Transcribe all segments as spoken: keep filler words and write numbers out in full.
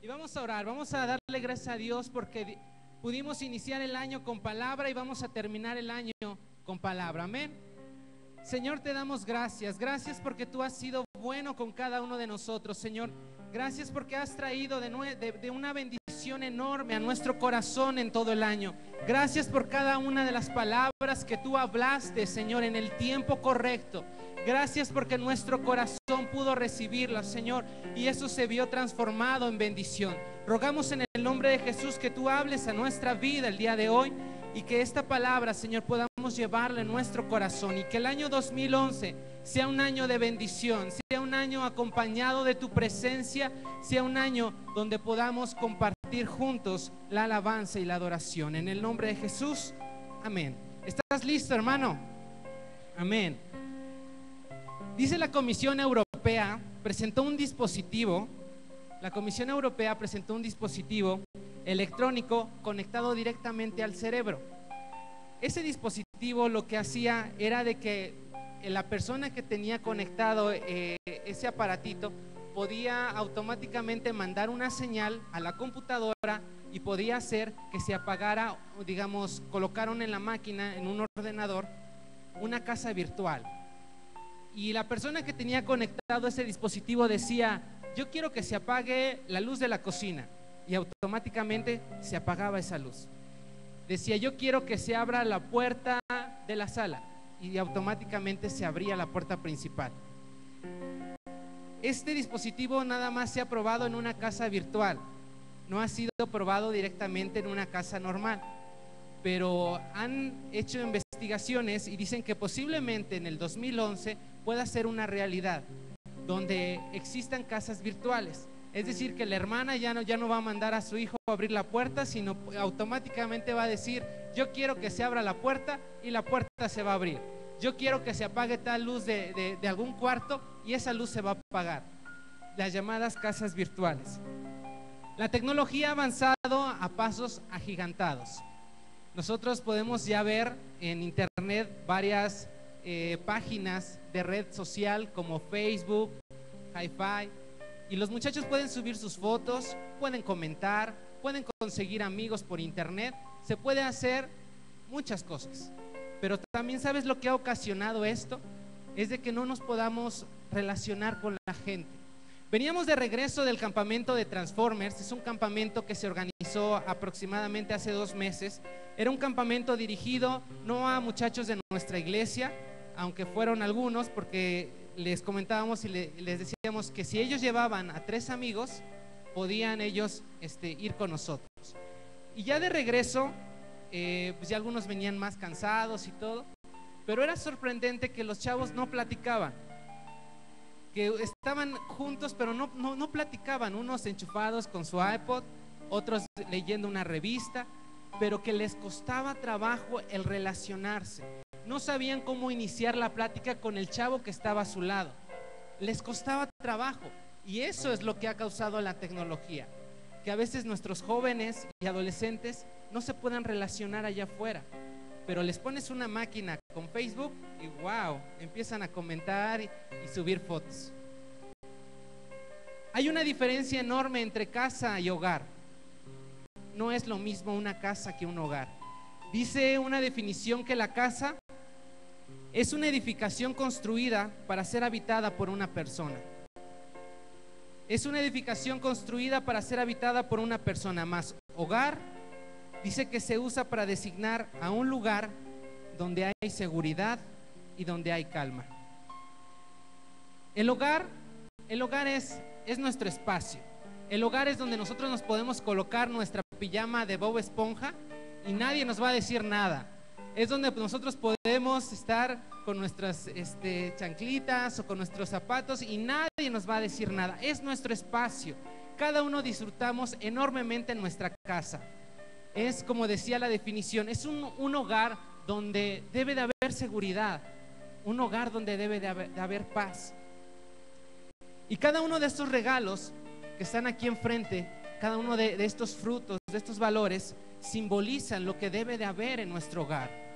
Y vamos a orar, vamos a darle gracias a Dios porque pudimos iniciar el año con palabra y vamos a terminar el año con palabra. Amén. Señor, te damos gracias, gracias porque tú has sido bueno con cada uno de nosotros, Señor. Gracias porque has traído de, de, de una bendición enorme a nuestro corazón en todo el año. Gracias por cada una de las palabras que tú hablaste, Señor, en el tiempo correcto. Gracias porque nuestro corazón pudo recibirlas, Señor, y eso se vio transformado en bendición. Rogamos en el nombre de Jesús que tú hables a nuestra vida el día de hoy y que esta palabra, Señor, podamos llevarla en nuestro corazón y que el año dos mil once sea un año de bendición, sea un año acompañado de tu presencia, sea un año donde podamos compartir juntos la alabanza y la adoración. En el nombre de Jesús, amén. ¿Estás listo, hermano? Amén. Dice la Comisión Europea, presentó un dispositivo, la Comisión Europea presentó un dispositivo electrónico conectado directamente al cerebro. Ese dispositivo lo que hacía era de que la persona que tenía conectado eh, ese aparatito podía automáticamente mandar una señal a la computadora y podía hacer que se apagara, digamos, colocaron en la máquina, en un ordenador, una casa virtual. Y la persona que tenía conectado ese dispositivo decía: yo quiero que se apague la luz de la cocina, y automáticamente se apagaba esa luz. Decía: yo quiero que se abra la puerta de la sala, y automáticamente se abría la puerta principal. Este dispositivo nada más se ha probado en una casa virtual, no ha sido probado directamente en una casa normal, pero han hecho investigaciones y dicen que posiblemente en el dos mil once pueda ser una realidad donde existan casas virtuales. Es decir, que la hermana ya no, ya no va a mandar a su hijo a abrir la puerta, sino automáticamente va a decir: yo quiero que se abra la puerta, y la puerta se va a abrir. Yo quiero que se apague tal luz de, de, de algún cuarto, y esa luz se va a apagar. Las llamadas casas virtuales. La tecnología ha avanzado a pasos agigantados. Nosotros podemos ya ver en internet varias eh, páginas de red social como Facebook, Hi-Fi, y los muchachos pueden subir sus fotos, pueden comentar, pueden conseguir amigos por internet, se puede hacer muchas cosas. Pero también, ¿sabes lo que ha ocasionado esto? Es de que no nos podamos relacionar con la gente. Veníamos de regreso del campamento de Transformers. Es un campamento que se organizó aproximadamente hace dos meses. Era un campamento dirigido no a muchachos de nuestra iglesia, aunque fueron algunos, porque les comentábamos y le, les decíamos que si ellos llevaban a tres amigos, podían ellos este, ir con nosotros. Y ya de regreso, eh, pues ya algunos venían más cansados y todo, pero era sorprendente que los chavos no platicaban, que estaban juntos pero no, no, no platicaban, unos enchufados con su iPod, otros leyendo una revista, pero que les costaba trabajo el relacionarse. No sabían cómo iniciar la plática con el chavo que estaba a su lado, les costaba trabajo. Y eso es lo que ha causado la tecnología, que a veces nuestros jóvenes y adolescentes no se puedan relacionar allá afuera, pero les pones una máquina con Facebook y wow, empiezan a comentar y, y subir fotos. Hay una diferencia enorme entre casa y hogar. No es lo mismo una casa que un hogar. Dice una definición que la casa es una edificación construida para ser habitada por una persona. Es una edificación construida para ser habitada por una persona más. Hogar dice que se usa para designar a un lugar donde hay seguridad y donde hay calma. El hogar, el hogar es, es nuestro espacio. El hogar es donde nosotros nos podemos colocar nuestra pijama de Bob Esponja y nadie nos va a decir nada. Es donde nosotros podemos estar con nuestras este, chanclitas o con nuestros zapatos y nadie nos va a decir nada. Es nuestro espacio. Cada uno disfrutamos enormemente en nuestra casa. Es, como decía la definición, es un, un hogar donde debe de haber seguridad, un hogar donde debe de haber, de haber paz. Y cada uno de estos regalos que están aquí enfrente, cada uno de, de estos frutos, de estos valores, simbolizan lo que debe de haber en nuestro hogar.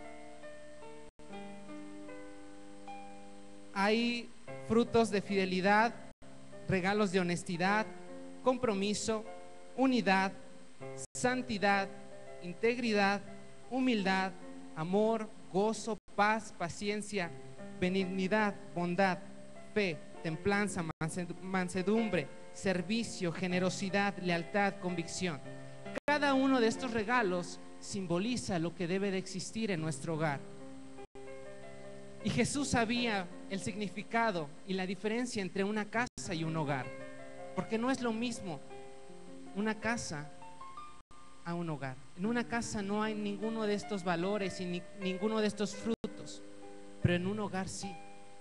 Hay frutos de fidelidad, regalos de honestidad, compromiso, unidad, santidad, integridad, humildad, amor, gozo, paz, paciencia, benignidad, bondad, fe, templanza, mansedumbre, servicio, generosidad, lealtad, convicción. Cada uno de estos regalos simboliza lo que debe de existir en nuestro hogar. Y Jesús sabía el significado y la diferencia entre una casa y un hogar, porque no es lo mismo una casa a un hogar. En una casa no hay ninguno de estos valores y ni, ninguno de estos frutos, pero en un hogar sí.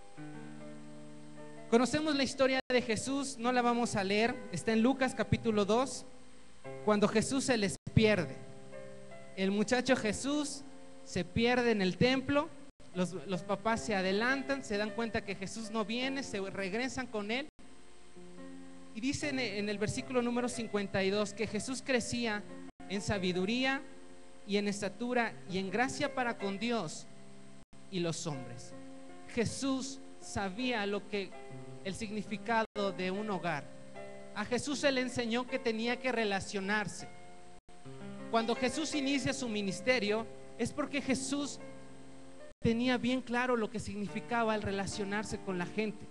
Conocemos la historia de Jesús, no la vamos a leer, está en Lucas capítulo dos, cuando Jesús se les pierde. El muchacho Jesús se pierde en el templo, los, los papás se adelantan, se dan cuenta que Jesús no viene, se regresan con él. Y dice en, en el versículo número cincuenta y dos que Jesús crecía en sabiduría y en estatura y en gracia para con Dios y los hombres. Jesús sabía lo que el significado de un hogar. A Jesús se le enseñó que tenía que relacionarse. Cuando Jesús inicia su ministerio es porque Jesús tenía bien claro lo que significaba el relacionarse con la gente.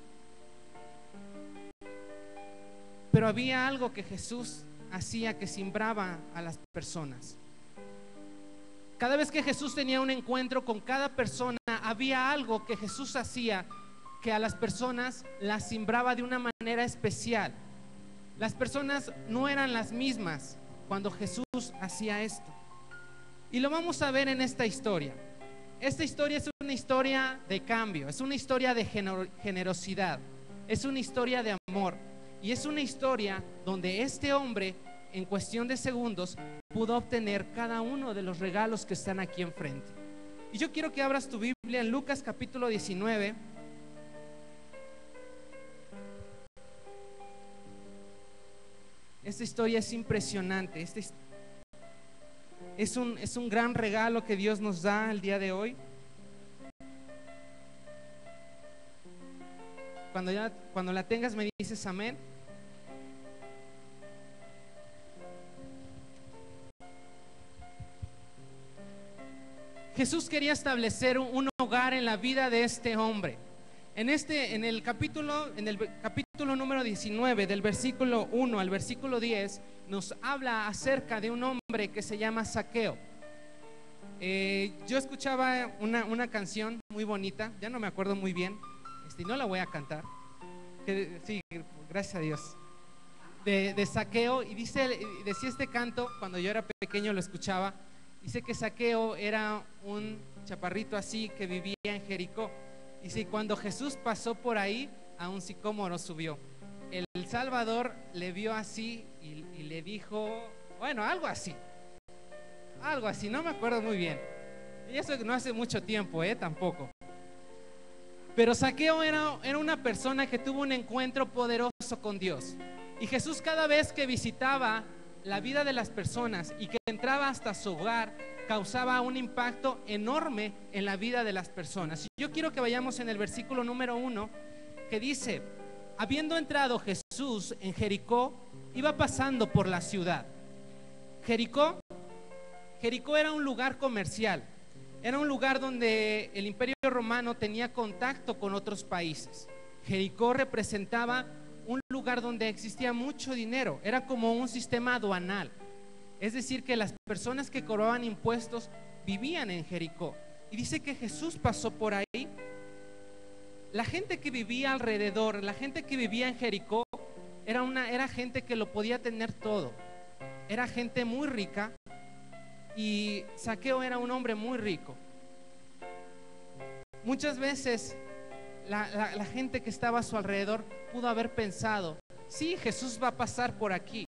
Pero había algo que Jesús hacía que simbraba a las personas. Cada vez que Jesús tenía un encuentro con cada persona, había algo que Jesús hacía que a las personas las simbraba de una manera especial. Las personas no eran las mismas cuando Jesús hacía esto. Y lo vamos a ver en esta historia. Esta historia es una historia de cambio, es una historia de generosidad, es una historia de amor. Y es una historia donde este hombre, en cuestión de segundos, pudo obtener cada uno de los regalos que están aquí enfrente. Y yo quiero que abras tu Biblia en Lucas capítulo diecinueve. Esta historia es impresionante. Este es un, es un gran regalo que Dios nos da el día de hoy. Cuando, ya, cuando la tengas me dices amén. Jesús quería establecer un hogar en la vida de este hombre. En este, en el capítulo, en el capítulo número diecinueve, del versículo uno al versículo diez, nos habla acerca de un hombre que se llama Zaqueo. Eh, yo escuchaba una, una canción muy bonita, ya no me acuerdo muy bien, este, no la voy a cantar. Que, sí, gracias a Dios. De, de Zaqueo, y dice, decía este canto, cuando yo era pequeño lo escuchaba. Dice que Zaqueo era un chaparrito así que vivía en Jericó. Dice, cuando Jesús pasó por ahí, a un sicómoro subió. El Salvador le vio así y, y le dijo, bueno, algo así. Algo así, no me acuerdo muy bien. Y eso no hace mucho tiempo, eh, tampoco. Pero Zaqueo era, era una persona que tuvo un encuentro poderoso con Dios. Y Jesús, cada vez que visitaba la vida de las personas y que entraba hasta su hogar, causaba un impacto enorme en la vida de las personas. Yo quiero que vayamos en el versículo número uno, que dice: habiendo entrado Jesús en Jericó, iba pasando por la ciudad. Jericó, Jericó era un lugar comercial, era un lugar donde el Imperio Romano tenía contacto con otros países. Jericó representaba un lugar donde existía mucho dinero, era como un sistema aduanal. Es decir, que las personas que cobraban impuestos vivían en Jericó. Y dice que Jesús pasó por ahí. La gente que vivía alrededor, la gente que vivía en Jericó, era, una, era gente que lo podía tener todo. Era gente muy rica. Y Zaqueo era un hombre muy rico. Muchas veces la, la, la gente que estaba a su alrededor pudo haber pensado: sí, Jesús va a pasar por aquí,